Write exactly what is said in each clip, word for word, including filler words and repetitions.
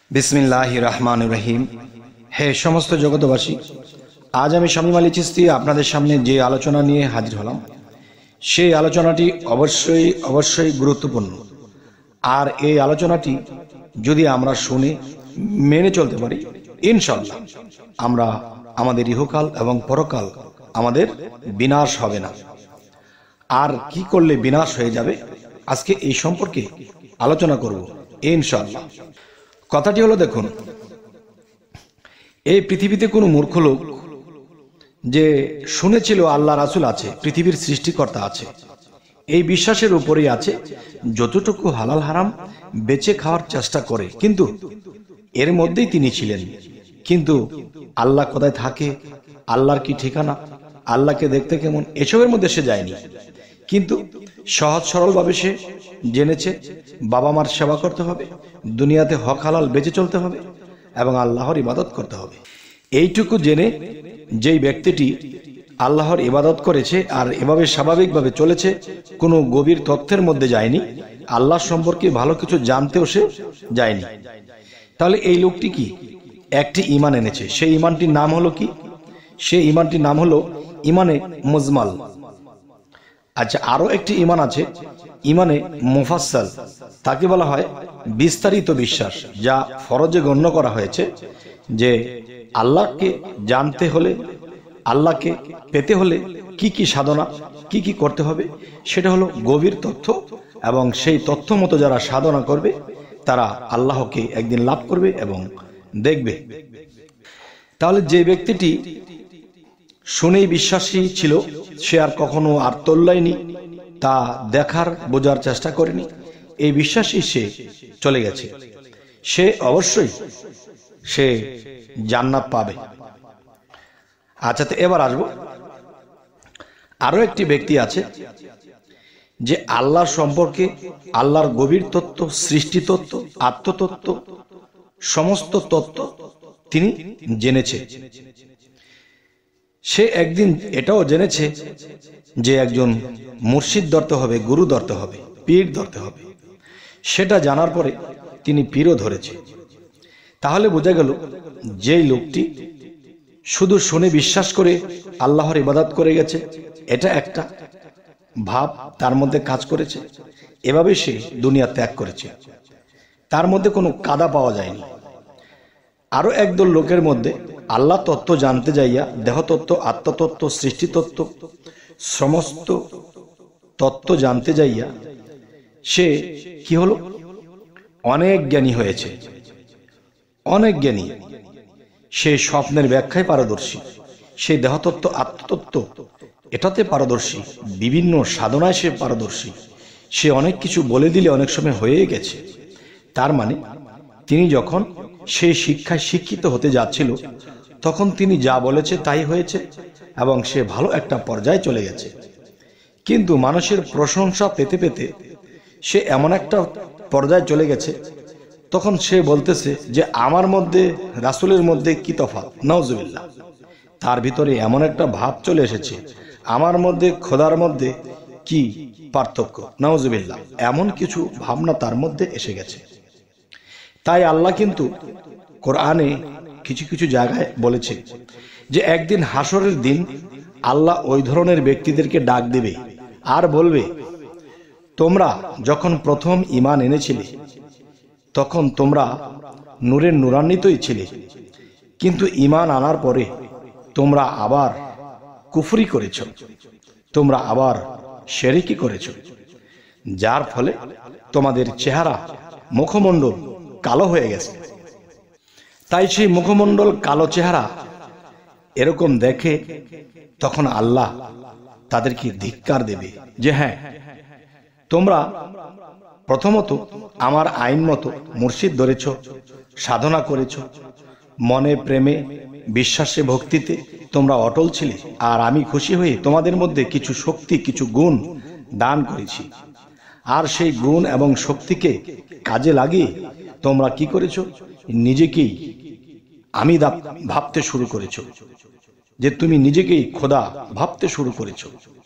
বিসমিল্লাহির রহমানির রহিম। হে সমস্ত জগতবাসী, আজ আমি শামীম আলী চিশতি আপনাদের সামনে যে আলোচনা নিয়ে হাজির হলাম, সেই আলোচনাটি অবশ্যই অবশ্যই গুরুত্বপূর্ণ। আর এই আলোচনাটি যদি আমরা শুনে মেনে চলতে পারি, ইনশাআল্লাহ আমরা আমাদের ইহকাল এবং পরকাল আমাদের বিনাশ হবে না। আর কি করলে বিনাশ হয়ে যাবে, আজকে এই সম্পর্কে আলোচনা করব ইনশাআল্লাহ। কথাটি হলো, দেখুন, এই পৃথিবীতে কোনো মূর্খ লোক যে শুনেছিল আল্লাহ রাসূল আছে, পৃথিবীর সৃষ্টিকর্তা আছে, এই বিশ্বাসের উপরেই আছে, যতটুকু হালাল হারাম বেঁচে খাওয়ার চেষ্টা করে, কিন্তু এর মধ্যেই তিনি ছিলেন। কিন্তু আল্লাহ কোথায় থাকে, আল্লাহর কি ঠিকানা, আল্লাহকে দেখতে কেমন, এসবের মধ্যে সে যায়নি। কিন্তু সহজ সরলভাবে সে জেনেছে বাবা মার সেবা করতে হবে, দুনিয়াতে হক হালাল বেঁচে চলতে হবে এবং আল্লাহর ইবাদত করতে হবে। এইটুকু জেনে যেই ব্যক্তিটি আল্লাহর ইবাদত করেছে আর এভাবে স্বাভাবিকভাবে চলেছে, কোনো গভীর তথ্যের মধ্যে যায়নি, আল্লাহ সম্পর্কে ভালো কিছু জানতেও সে যায়নি, তাহলে এই লোকটি কি একটি ঈমান এনেছে। সেই ঈমানটির নাম হলো কি? সেই ঈমানটির নাম হলো ঈমানে মুজমাল। আচ্ছা, আরো একটি ঈমান আছে, ঈমানে মুফাসসাল। তাকে বলা হয় বিস্তারিত বিশ্বাস, যা ফরজে গণ্য করা হয়েছে যে আল্লাহকে জানতে হলে, আল্লাহকে পেতে হলে কি কি সাধনা, কি কি করতে হবে, সেটা হলো গভীর তথ্য, এবং সেই তথ্য মতো যারা সাধনা করবে তারা আল্লাহকে একদিন লাভ করবে এবং দেখবে। তাহলে যে ব্যক্তিটি শুনেই বিশ্বাসী ছিল, সে আর কখনো আর তোল্লায়নি, তা দেখার বোঝার চেষ্টা করেনি, এই বিশ্বাসই সে চলে গেছে, সে অবশ্যই সে জান্নাত পাবে। আচ্ছা, তো এবার আসবো, আরো একটি ব্যক্তি আছে যে আল্লাহ সম্পর্কে, আল্লাহর গভীর তত্ত্ব, সৃষ্টি তত্ত্ব, আত্মতত্ত্ব, সমস্ত তত্ত্ব তিনি জেনেছে। সে একদিন এটাও জেনেছে যে একজন মুর্শিদ ধরতে হবে, গুরু ধরতে হবে, পীর ধরতে হবে। সেটা জানার পরে তিনি পীরও ধরেছে। তাহলে বোঝা গেল, যেই লোকটি শুধু শুনে বিশ্বাস করে আল্লাহর ইবাদত করে গেছে, এটা একটা ভাব তার মধ্যে কাজ করেছে, এভাবে সে দুনিয়া ত্যাগ করেছে, তার মধ্যে কোনো কাদা পাওয়া যায়নি। আরো একদল লোকের মধ্যে আল্লাহ তত্ত্ব জানতে যাইয়া, দেহতত্ত্ব, আত্মতত্ত্ব, সৃষ্টিতত্ত্ব, সমস্ত তত্ত্ব জানতে যাইয়া সে কি হলো, অনেক জ্ঞানী হয়েছে, অনেক জ্ঞানী। সে স্বপ্নের ব্যাখ্যায় পারদর্শী, সে দেহতত্ত্ব, আত্মতত্ত্ব এটাতে পারদর্শী, বিভিন্ন সাধনায় সে পারদর্শী, সে অনেক কিছু বলে দিলে অনেক সময় হয়ে গেছে। তার মানে তিনি যখন সেই শিক্ষায় শিক্ষিত হতে যাচ্ছিল, তখন তিনি যা বলেছে তাই হয়েছে এবং সে ভালো একটা পর্যায়ে চলে গেছে। কিন্তু মানুষের প্রশংসা পেতে পেতে সে এমন একটা পর্যায়ে চলে গেছে, তখন সে বলতেছে যে আমার মধ্যে রাসূলের মধ্যে কি তফাৎ, নাউজুবিল্লাহ। তার ভিতরে এমন একটা ভাব চলে এসেছে, আমার মধ্যে খোদার মধ্যে কি পার্থক্য, নাউজুবিল্লাহ। এমন কিছু ভাবনা তার মধ্যে এসে গেছে। তাই আল্লাহ কিন্তু কোরআনে কিছু কিছু জায়গায় বলেছে যে একদিন হাসরের দিন আল্লাহ ওই ধরনের ব্যক্তিদেরকে ডাক দেবে আর বলবে, তোমরা যখন প্রথম ঈমান এনেছিলে তখন তোমরা নূরের নূরান্বিতই ছিলে, কিন্তু ঈমান আনার পরে তোমরা আবার কুফরি করেছ, তোমরা আবার শিরকি করেছ, যার ফলে তোমাদের চেহারা, মুখমণ্ডল কালো হয়ে গেছে। তাই সেই মুখমণ্ডল কালো চেহারা এরকম দেখে তখন আল্লাহ তাদেরকে ধিক্কার দেবে যে হ্যাঁ, তোমরা প্রথমত আমার আইন মতো মুর্শিদ ধরেছ, সাধনা করেছ, মনে প্রেমে, বিশ্বাসে, ভক্তিতে তোমরা অটল ছিলে, আর আমি খুশি হয়ে তোমাদের মধ্যে কিছু শক্তি, কিছু গুণ দান করেছি, আর সেই গুণ এবং শক্তিকে কাজে লাগিয়ে তোমরা কি করেছো, নিজেকেই আমি ভাবতে শুরু করেছো, যে তুমি নিজেকেই খোদা ভাবতে শুরু করেছো।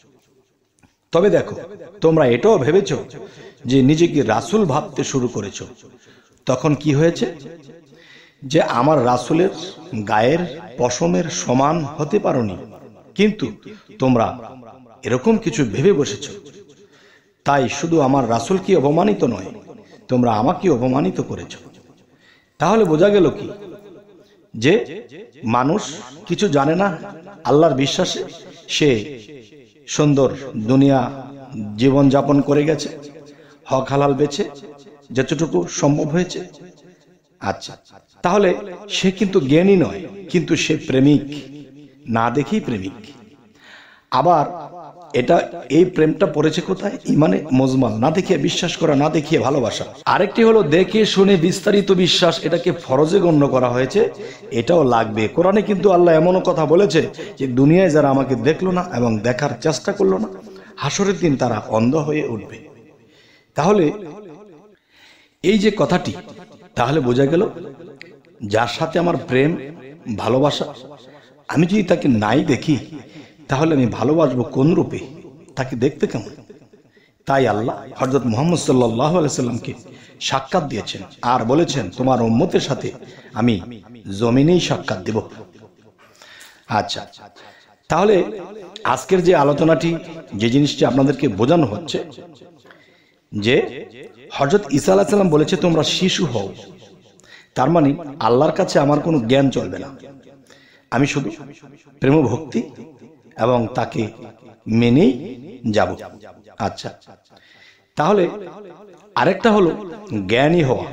তবে দেখো, তোমরা এটাও ভেবেছো যে নিজেকে রাসূল ভাবতে শুরু করেছো। তখন কি হয়েছে, যে আমার রাসূলের গায়ের পশমের সমান হতে পারোনি, কিন্তু তোমরা এরকম কিছু ভেবে বসেছ, তাই শুধু আমার রাসূলকে অপমানিত নয়, তোমরা আমাকে অপমানিত করেছ। তাহলে বোঝা গেল কি, যে মানুষ কিছু জানে না, আল্লাহর বিশ্বাসে সে সুন্দর দুনিয়া জীবন যাপন করে গেছে, হক হালাল বেছে যতটুকু সম্ভব হয়েছে। আচ্ছা, তাহলে সে কিন্তু জ্ঞানী নয়, কিন্তু সে প্রেমিক, না দেখেই প্রেমিক। আবার এটা এই প্রেমটা পড়েছে কোথায়? ইমানে মুজমাল, না দেখিয়ে বিশ্বাস করা, না দেখিয়ে ভালোবাসা। আরেকটি হলো দেখে শুনে বিস্তারিত বিশ্বাস, এটাকে ফরজে গণ্য করা হয়েছে, এটাও লাগবে। কোরআনে কিন্তু আল্লাহ এমনও কথা বলেছে যে দুনিয়ায় যারা আমাকে দেখলো না এবং দেখার চেষ্টা করলো না, হাসরের দিন তারা অন্ধ হয়ে উঠবে। তাহলে এই যে কথাটি, তাহলে বোঝা গেল যার সাথে আমার প্রেম ভালোবাসা, আমি যদি তাকে নাই দেখি তাহলে আমি ভালোবাসবো কোন রূপে, তাকে দেখতে কেমন? তাই আল্লাহ হযরত মুহাম্মদ সাল্লাল্লাহু আলাইহি সাল্লামকে সাক্ষাৎ দিয়েছেন আর বলেছেন তোমার উম্মতের সাথে আমি জমিনেই সাক্ষাৎ দেব। আচ্ছা, তাহলে আজকের যে আলোচনাটি, যে জিনিসটি আপনাদেরকে বোঝানো হচ্ছে, যে হযরত ঈসা আলাইহিস সালাম বলেছে তোমরা শিশু হও, তার মানে আল্লাহর কাছে আমার কোনো জ্ঞান চলবে না, আমি শুধু প্রেম ভক্তি এবং তাকে মেনেই যাব। আচ্ছা, তাহলে আরেকটা হলো জ্ঞানী হওয়া।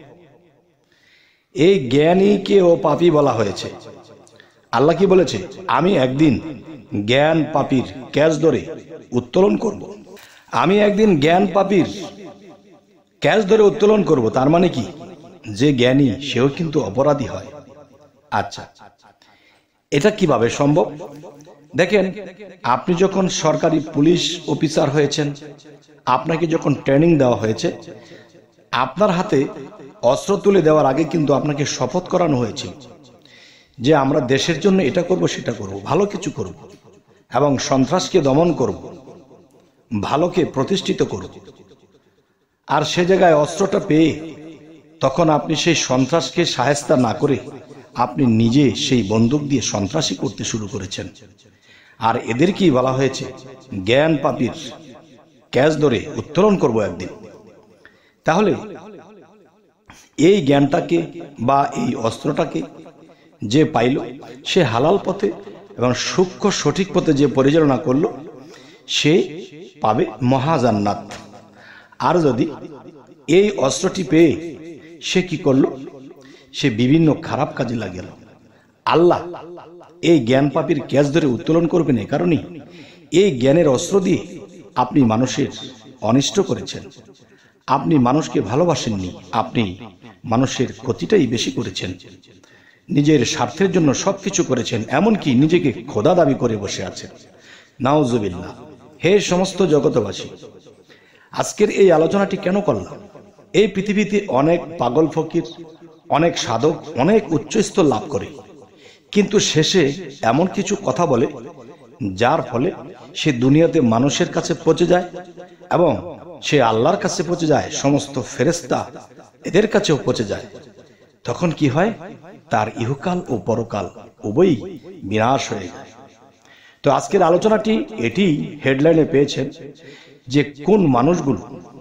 এই জ্ঞানীকে ও পাপী বলা হয়েছে। আল্লাহ কি বলেছে? আমি একদিন জ্ঞান পাপীর ক্যাচ ধরে উত্তোলন করব। আমি একদিন জ্ঞান পাপীর ক্যাচ ধরে উত্তোলন করব। তার মানে কি, যে জ্ঞানী সেও কিন্তু অপরাধী হয়। আচ্ছা, এটা কিভাবে সম্ভব? দেখেন, আপনি যখন সরকারি পুলিশ অফিসার হয়েছেন, আপনাকে যখন ট্রেনিং দেওয়া হয়েছে, আপনার হাতে অস্ত্র তুলে দেওয়ার আগে কিন্তু আপনাকে শপথ করানো হয়েছিল যে আমরা দেশের জন্য এটা করব, সেটা করব, ভালো কিছু করব এবং সন্ত্রাসকে দমন করব, ভালোকে প্রতিষ্ঠিত করব। আর সে জায়গায় অস্ত্রটা পেয়ে তখন আপনি সেই সন্ত্রাসকে শায়েস্তা না করে আপনি নিজে সেই বন্দুক দিয়ে সন্ত্রাসী করতে শুরু করেছেন। আর এদেরকেই বলা হয়েছে জ্ঞান পাপীর ক্যাচ ধরে উত্তোলন করব একদিন। তাহলে এই জ্ঞানটাকে বা এই অস্ত্রটাকে যে পাইল, সে হালাল পথে এবং সূক্ষ্ম সঠিক পথে যে পরিচালনা করলো, সে পাবে মহাজান্নাত। আর যদি এই অস্ত্রটি পেয়ে সে কি করলো, সে বিভিন্ন খারাপ কাজে লাগিয়ে গেল, আল্লাহ এই জ্ঞান পাপীর ক্যাচ ধরে উত্তোলন করবেন। এ কারণেই এই জ্ঞানের অস্ত্র দিয়ে আপনি মানুষের অনিষ্ট করেছেন, আপনি মানুষকে ভালোবাসেননি, আপনি মানুষের ক্ষতিটাই বেশি করেছেন, নিজের স্বার্থের জন্য সবকিছু করেছেন, এমনকি নিজেকে খোদা দাবি করে বসে আছেন। নাউজুবিল্লাহ। হে সমস্ত জগতবাসী, আজকের এই আলোচনাটি কেন করলাম? এই পৃথিবীতে অনেক পাগল ফকির, অনেক সাধক অনেক উচ্চস্তর লাভ করে, কিন্তু শেষে এমন কিছু কথা বলে যার ফলে সে দুনিয়াতে মানুষের কাছে পৌঁছে যায় এবং সে আল্লাহর কাছে পৌঁছে যায়, সমস্ত ফেরেশতা এদের কাছেও পৌঁছে যায়। তখন কি হয়? তার ইহকাল ও পরকাল উভয়ই বিনাশ হয়ে যায়। তো আজকের আলোচনাটি এটি হেডলাইনে পেয়েছেন যে কোন মানুষগুলো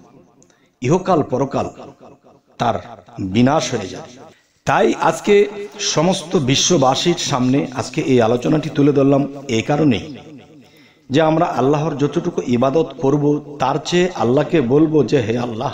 ইহকাল পরকাল তার বিনাশ হয়ে যায়। তাই আজকে সমস্ত বিশ্ববাসীর সামনে আজকে এই আলোচনাটি তুলে ধরলাম এই কারণেই যে আমরা আল্লাহর যতটুকু ইবাদত করব, তার চেয়ে আল্লাহকে বলবো যে হে আল্লাহ,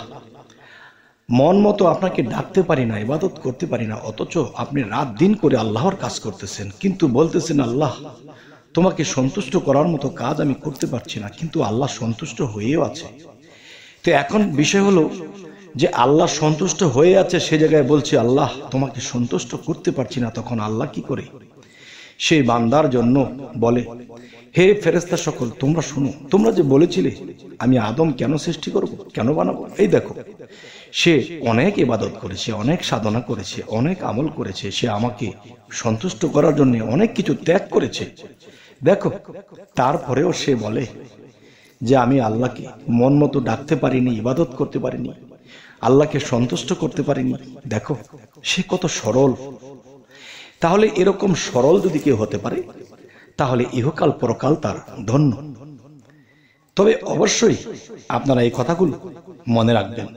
মন মতো আপনাকে ডাকতে পারি না, ইবাদত করতে পারি না, অথচ আপনি রাত দিন করে আল্লাহর কাজ করতেছেন, কিন্তু বলতেছেন আল্লাহ তোমাকে সন্তুষ্ট করার মতো কাজ আমি করতে পারছি না, কিন্তু আল্লাহ সন্তুষ্ট হয়েও আছে। তো এখন বিষয় হলো যে আল্লাহ সন্তুষ্ট হয়ে আছে, সে জায়গায় বলছি আল্লাহ তোমাকে সন্তুষ্ট করতে পারছি না। তখন আল্লাহ কি করে? সেই বান্দার জন্য বলে, হে ফেরেশতা সকল তোমরা শুনো, তোমরা যে বলেছিলে আমি আদম কেন সৃষ্টি করব, কেন বানাবো, এই দেখো সে অনেক ইবাদত করেছে, অনেক সাধনা করেছে, অনেক আমল করেছে, সে আমাকে সন্তুষ্ট করার জন্য অনেক কিছু ত্যাগ করেছে। দেখো তারপরেও সে বলে যে আমি আল্লাহকে মন মতো ডাকতে পারিনি, ইবাদত করতে পারিনি, আল্লাহকে সন্তুষ্ট করতে পারিনি। দেখো সে কত সরল। তাহলে এরকম সরল যদি কেউ হতে পারে তাহলে ইহকাল পরকাল তার ধন্য। তবে অবশ্যই আপনারা এই কথাগুলো মনে রাখবেন।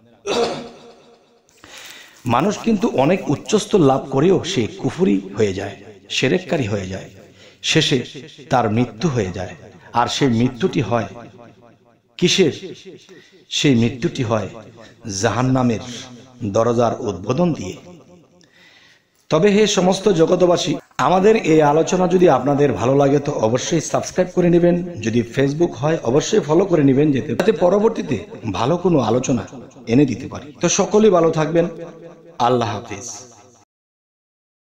মানুষ কিন্তু অনেক উচ্চস্তর লাভ করেও সে কুফরি হয়ে যায়, শিরককারী হয়ে যায়, শেষে তার মৃত্যু হয়ে যায়। আর সেই মৃত্যুটি হয় কিসের? সেই মৃত্যুটি হয় জাহান্নামের দরজার উদ্বোধন দিয়ে। তবে হে সমস্ত জগতবাসী, আমাদের এই আলোচনা যদি আপনাদের ভালো লাগে তো অবশ্যই সাবস্ক্রাইব করে নেবেন। যদি ফেসবুক হয় অবশ্যই ফলো করে নেবেন, যাতে পরবর্তীতে ভালো কোনো আলোচনা এনে দিতে পারি। তো সকলেই ভালো থাকবেন। আল্লাহ হাফিজ।